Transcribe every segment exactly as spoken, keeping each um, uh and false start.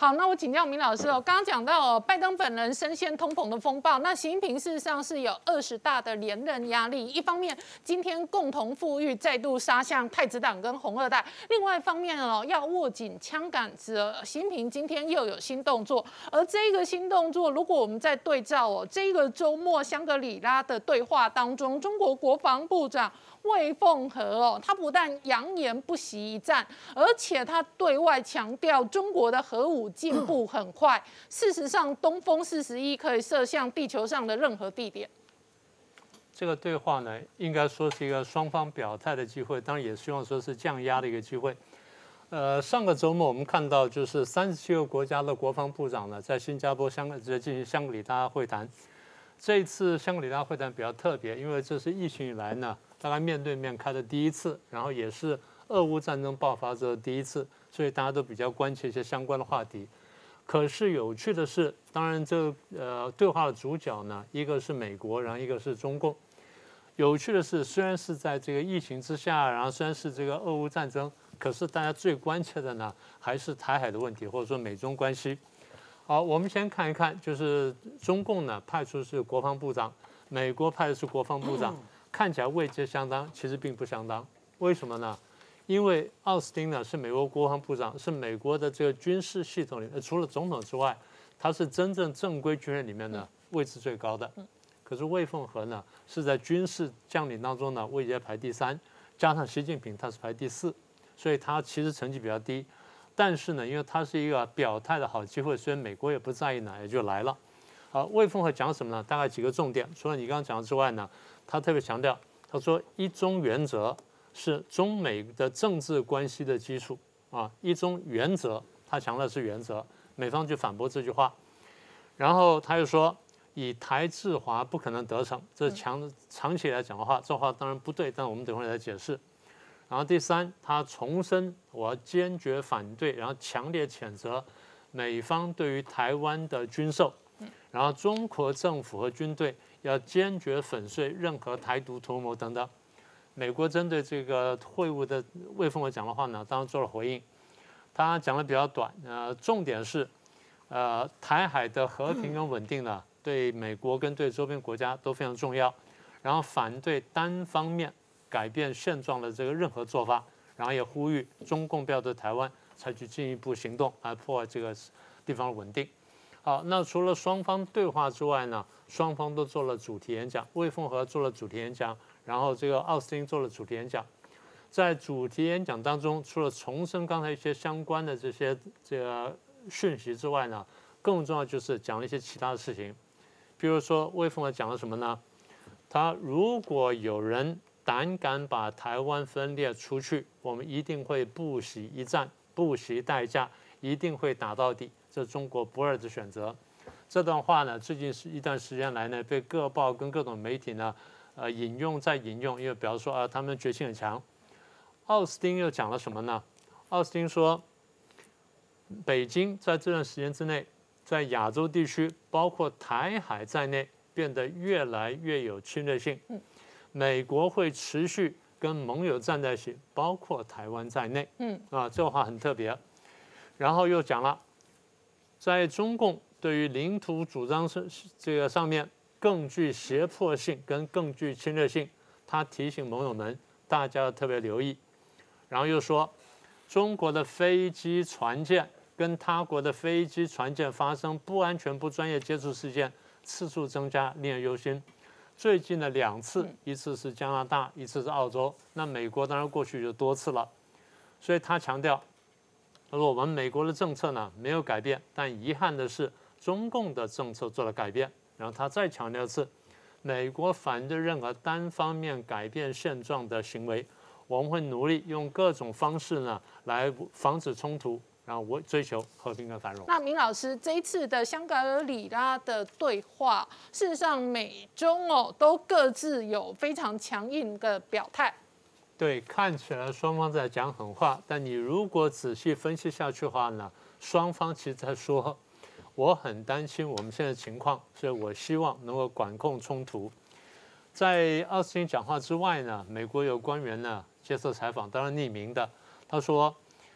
好，那我请教明老师哦，刚刚讲到哦，拜登本人深陷通膨的风暴，那习近平事实上是有二十大的连任压力。一方面，今天共同富裕再度杀向太子党跟红二代；另外一方面哦，要握紧枪杆子。习近平今天又有新动作，而这个新动作，如果我们在对照哦，这个周末香格里拉的对话当中，中国国防部长魏凤和哦，他不但扬言不惜一战，而且他对外强调中国的核武进步很快。事实上，东风四十一可以射向地球上的任何地点。 这个对话呢，应该说是一个双方表态的机会，当然也希望说是降压的一个机会。呃，上个周末我们看到，就是三十七个国家的国防部长呢，在新加坡、香港进行香格里拉会谈。这一次香格里拉会谈比较特别，因为这是疫情以来呢，大概面对面开的第一次，然后也是俄乌战争爆发之后第一次，所以大家都比较关切一些相关的话题。可是有趣的是，当然这呃对话的主角呢，一个是美国，然后一个是中共。有趣的是，虽然是在这个疫情之下，然后虽然是这个俄乌战争，可是大家最关切的呢，还是台海的问题，或者说美中关系。好，我们先看一看，就是中共呢派出是国防部长，美国派的是国防部长，看起来位阶相当，其实并不相当。为什么呢？因为奥斯汀呢是美国国防部长，是美国的这个军事系统里面，除了总统之外，他是真正正规军人里面呢位置最高的。可是魏凤和呢是在军事将领当中呢位阶排第三，加上习近平他是排第四，所以他其实成绩比较低。但是呢，因为他是一个表态的好机会，所以美国也不在意呢，也就来了。好，魏凤和讲什么呢？大概几个重点，除了你刚刚讲的之外呢，他特别强调，他说一中原则是中美的政治关系的基础啊，一中原则，他强调是原则，美方就反驳这句话。然后他又说，以台制华不可能得逞，这强长期来讲的话，这话当然不对，但我们等会儿来解释。然后第三，他重申我要坚决反对，然后强烈谴责美方对于台湾的军售，然后中国政府和军队要坚决粉碎任何台独图谋等等。美国针对这个会晤的魏凤和讲的话呢，当然做了回应。他讲的比较短，呃，重点是，呃，台海的和平跟稳定呢，对美国跟对周边国家都非常重要，然后反对单方面改变现状的这个任何做法，然后也呼吁中共不要对台湾采取进一步行动，来破坏这个地方的稳定。好，那除了双方对话之外呢，双方都做了主题演讲，魏凤和做了主题演讲，然后这个奥斯汀做了主题演讲。在主题演讲当中，除了重申刚才一些相关的这些这个讯息之外呢，更重要就是讲了一些其他的事情。比如说魏凤和讲了什么呢？他如果有人胆敢把台湾分裂出去，我们一定会不惜一战，不惜代价，一定会打到底。这是中国不二的选择。这段话呢，最近是一段时间来呢，被各报跟各种媒体呢，呃，引用再引用，因为表示说啊，他们决心很强。奥斯汀又讲了什么呢？奥斯汀说，北京在这段时间之内，在亚洲地区，包括台海在内，变得越来越有侵略性。美国会持续跟盟友站在一起，包括台湾在内。嗯，啊，这话很特别。然后又讲了，在中共对于领土主张是这个上面更具胁迫性跟更具侵略性，他提醒盟友们，大家要特别留意。然后又说，中国的飞机船舰跟他国的飞机船舰发生不安全、不专业接触事件次数增加，令人忧心。最近的两次，一次是加拿大，一次是澳洲。那美国当然过去就多次了，所以他强调，他说我们美国的政策呢没有改变，但遗憾的是中共的政策做了改变。然后他再强调一次，美国反对任何单方面改变现状的行为，我们会努力用各种方式呢来防止冲突。然后我追求和平跟繁荣。 那明老师，这一次的香格里拉的对话，事实上美中哦都各自有非常强硬的表态。 对，看起来双方在讲狠话，但你如果仔细分析下去的话呢，双方其实在说，我很担心我们现在的情况，所以我希望能够管控冲突。在奥斯汀讲话之外呢，美国有官员呢接受采访，当然匿名的，他说。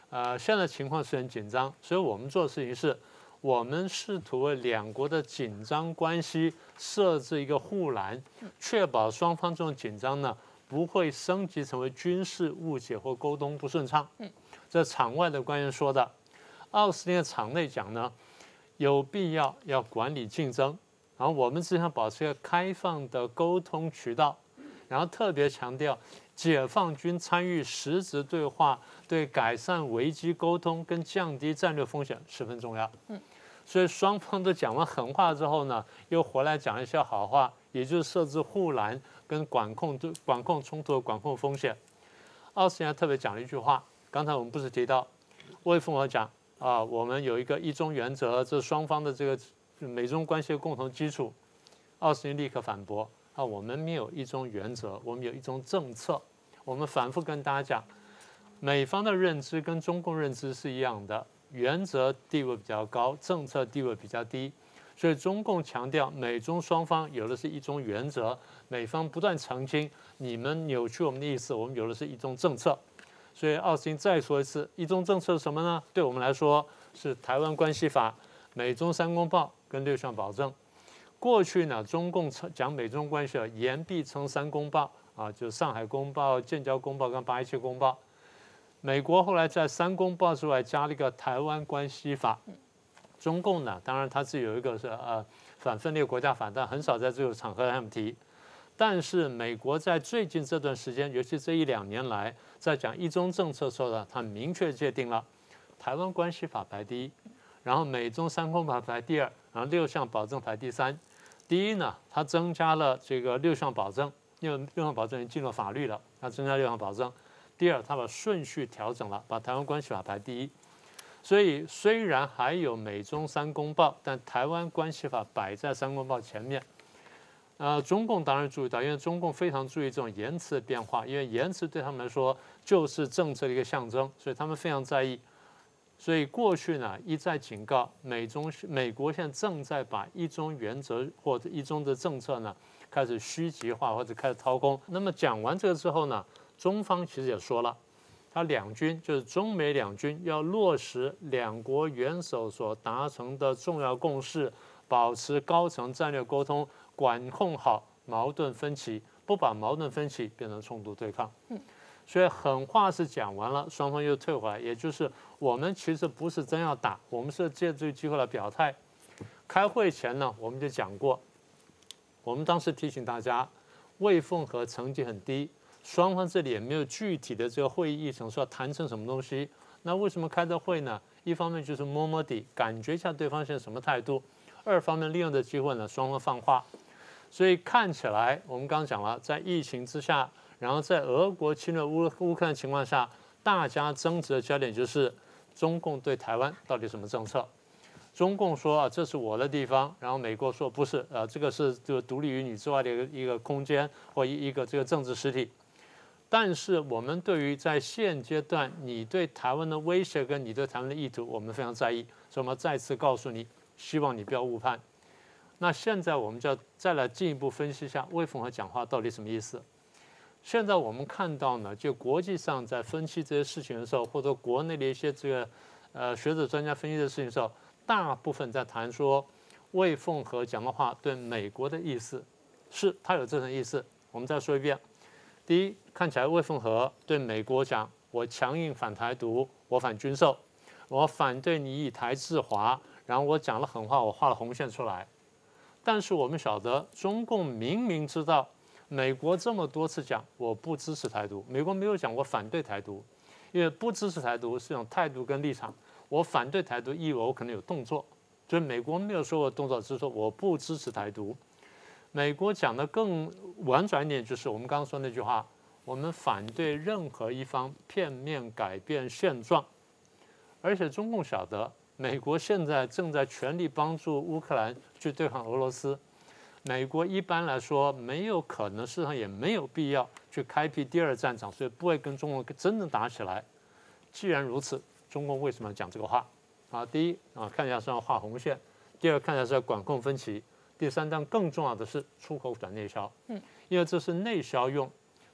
呃，现在情况是很紧张，所以我们做的事情是，我们试图为两国的紧张关系设置一个护栏，确保双方这种紧张呢不会升级成为军事误解或沟通不顺畅。这场外的官员说的。奥斯汀的场内讲呢，有必要要管理竞争，然后我们只想保持一个开放的沟通渠道，然后特别强调解放军参与实质对话，对改善危机沟通跟降低战略风险十分重要。嗯，所以双方都讲完狠话之后呢，又回来讲一些好话，也就是设置护栏跟管控管控冲突、管控风险。奥斯汀还特别讲了一句话，刚才我们不是提到魏凤和讲。啊，我们有一个一中原则，这是双方的这个美中关系的共同基础。奥斯汀立刻反驳啊，我们没有一中原则，我们有一中政策。我们反复跟大家讲，美方的认知跟中共认知是一样的，原则地位比较高，政策地位比较低。所以中共强调美中双方有的是一中原则，美方不断澄清你们扭曲我们的意思，我们有的是一中政策。所以奥斯汀再说一次，一中政策是什么呢？对我们来说是《台湾关系法》、美中三公报跟六项保证。过去呢，中共讲美中关系啊，言必称三公报啊，就是上海公报、建交公报跟八一七公报。美国后来在三公报之外加了一个《台湾关系法》。中共呢，当然他自己有一个是呃反分裂国家法，但很少在这个场合让他们提。但是美国在最近这段时间，尤其这一两年来，在讲一中政策的时候呢，它明确界定了台湾关系法排第一，然后美中三公报排第二，然后六项保证排第三。第一呢，它增加了这个六项保证，因为六项保证已经进入法律了，它增加六项保证。第二，它把顺序调整了，把台湾关系法排第一。所以虽然还有美中三公报，但台湾关系法摆在三公报前面。呃，中共当然注意到，因为中共非常注意这种言辞的变化，因为言辞对他们来说就是政策的一个象征，所以他们非常在意。所以过去呢，一再警告美中，美国现在正在把一中原则或者一中的政策呢开始虚极化或者开始掏空。那么讲完这个之后呢，中方其实也说了，他两军就是中美两军要落实两国元首所达成的重要共识，保持高层战略沟通。管控好矛盾分歧，不把矛盾分歧变成冲突对抗。嗯，所以狠话是讲完了，双方又退回来，也就是我们其实不是真要打，我们是借这个机会来表态。开会前呢，我们就讲过，我们当时提醒大家，魏凤和成绩很低，双方这里也没有具体的这个会议议程说要谈成什么东西。那为什么开这会呢？一方面就是摸摸底，感觉一下对方现在什么态度；二方面利用这机会呢，双方放话。所以看起来，我们刚刚讲了，在疫情之下，然后在俄国侵略乌乌克兰情况下，大家争执的焦点就是中共对台湾到底什么政策？中共说啊，这是我的地方，然后美国说不是，呃，这个是就独立于你之外的一个一个空间或一一个这个政治实体。但是我们对于在现阶段你对台湾的威胁跟你对台湾的意图，我们非常在意，所以我们再次告诉你，希望你不要误判。那现在我们就要再来进一步分析一下魏凤和讲话到底什么意思。现在我们看到呢，就国际上在分析这些事情的时候，或者国内的一些这个呃学者专家分析的事情的时候，大部分在谈说魏凤和讲的话对美国的意思，是他有这层意思。我们再说一遍，第一，看起来魏凤和对美国讲，我强硬反台独，我反军售，我反对你以台制华，然后我讲了狠话，我画了红线出来。但是我们晓得，中共明明知道，美国这么多次讲我不支持台独，美国没有讲我反对台独，因为不支持台独是一种态度跟立场，我反对台独意味我可能有动作，所以美国没有说我动作，只是说我不支持台独。美国讲的更婉转一点，就是我们刚刚说那句话，我们反对任何一方片面改变现状，而且中共晓得。美国现在正在全力帮助乌克兰去对抗俄罗斯，美国一般来说没有可能，事实上也没有必要去开辟第二战场，所以不会跟中国真正打起来。既然如此，中共为什么要讲这个话？啊，第一啊，看起来是要画红线；第二，看起来是要管控分歧；第三，但更重要的是出口转内销，嗯，因为这是内销用。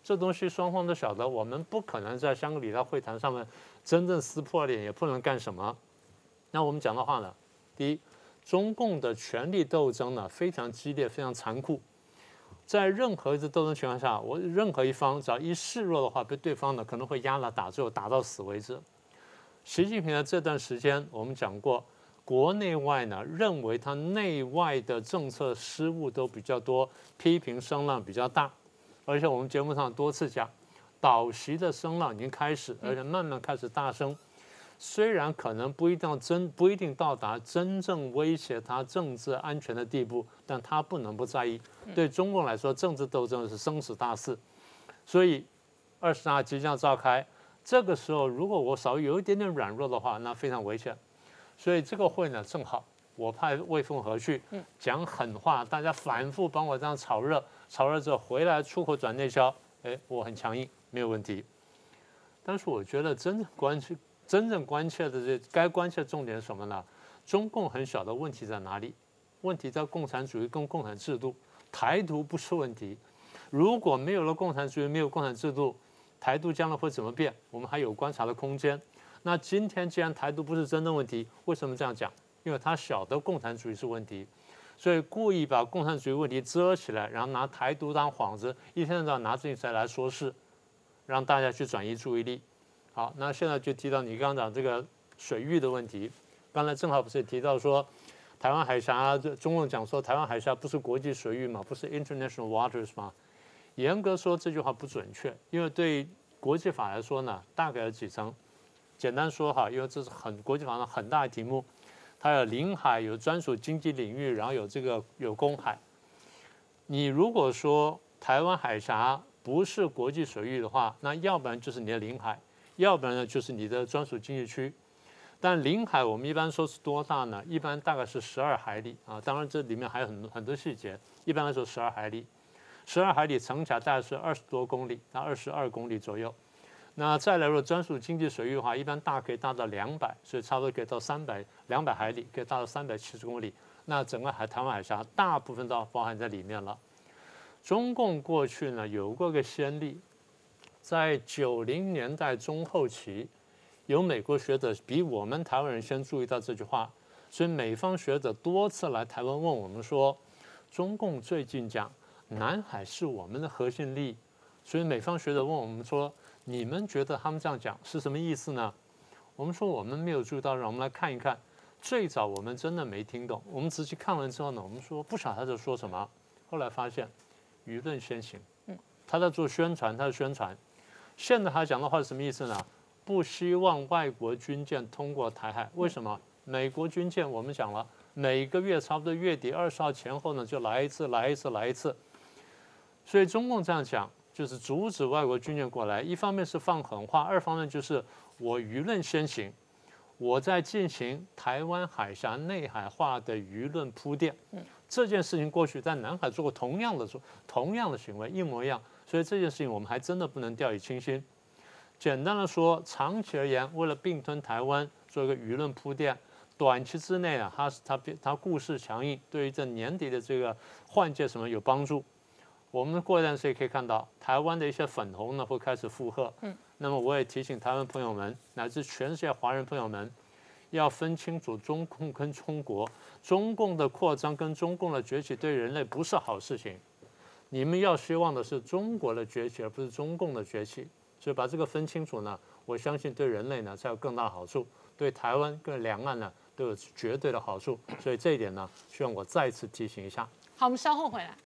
这东西双方都晓得，我们不可能在香格里拉会谈上面真正撕破脸，也不能干什么。那我们讲的话呢，第一，中共的权力斗争呢非常激烈，非常残酷。在任何一次斗争情况下，我任何一方只要一示弱的话，被对方呢可能会压了打，最后打到死为止。习近平的这段时间，我们讲过，国内外呢认为他内外的政策失误都比较多，批评声浪比较大。而且我们节目上多次讲，倒习的声浪已经开始，而且慢慢开始大声。虽然可能不一定真不一定到达真正威胁他政治安全的地步，但他不能不在意。对中共来说，政治斗争是生死大事，所以二十大即将召开，这个时候如果我稍微有一点点软弱的话，那非常危险。所以这个会呢，正好我派魏凤和去讲狠话，大家反复帮我这样炒热，炒热之后回来出口转内销，哎，我很强硬，没有问题。但是我觉得真正关切。真正关切的这该关切的重点是什么呢？中共很小的问题在哪里？问题在共产主义跟共产制度，台独不是问题。如果没有了共产主义，没有共产制度，台独将来会怎么变？我们还有观察的空间。那今天既然台独不是真正问题，为什么这样讲？因为他晓得共产主义是问题，所以故意把共产主义问题遮起来，然后拿台独当幌子，一天到晚拿这些来说事，让大家去转移注意力。好，那现在就提到你刚刚讲这个水域的问题。刚才正好不是也提到说，台湾海峡，中共讲说台湾海峡不是国际水域嘛，不是 international waters 嘛？严格说这句话不准确，因为对国际法来说呢，大概有几层。简单说哈，因为这是很国际法上很大的题目，它有领海，有专属经济领域，然后有这个有公海。你如果说台湾海峡不是国际水域的话，那要不然就是你的领海。要不然呢，就是你的专属经济区。但领海我们一般说是多大呢？一般大概是十二海里啊。当然这里面还有很多很多细节。一般来说十二海里，十二海里乘起来大概是二十多公里，那二十二公里左右。那再来，如果专属经济水域的话，一般大可以大到两百，所以差不多可以到三百两百海里，可以大到三百七十公里。那整个海台湾海峡大部分都包含在里面了。中共过去呢有过个先例。在九零年代中后期，有美国学者比我们台湾人先注意到这句话，所以美方学者多次来台湾问我们说，中共最近讲南海是我们的核心利益，所以美方学者问我们说，你们觉得他们这样讲是什么意思呢？我们说我们没有注意到，让我们来看一看。最早我们真的没听懂，我们仔细看完之后呢，我们说不晓得他在说什么，后来发现舆论先行，他在做宣传，他在宣传。现在他讲的话是什么意思呢？不希望外国军舰通过台海，为什么？美国军舰我们讲了，每个月差不多月底二十号前后呢，就来一次，来一次，来一次。所以中共这样讲，就是阻止外国军舰过来。一方面是放狠话，二方面就是我舆论先行，我在进行台湾海峡内海化的舆论铺垫。这件事情过去在南海做过同样的同样的行为，一模一样。所以这件事情我们还真的不能掉以轻心。简单的说，长期而言，为了并吞台湾做一个舆论铺垫，短期之内啊，它它它故势强硬，对于这年底的这个换届什么有帮助。我们过一段时间可以看到，台湾的一些粉红呢会开始附和。嗯，那么我也提醒台湾朋友们，乃至全世界华人朋友们，要分清楚中共跟中国，中共的扩张跟中共的崛起对人类不是好事情。你们要希望的是中国的崛起，而不是中共的崛起。所以把这个分清楚呢，我相信对人类呢才有更大的好处，对台湾跟两岸呢都有绝对的好处。所以这一点呢，希望我再次提醒一下。 好，我们稍后回来。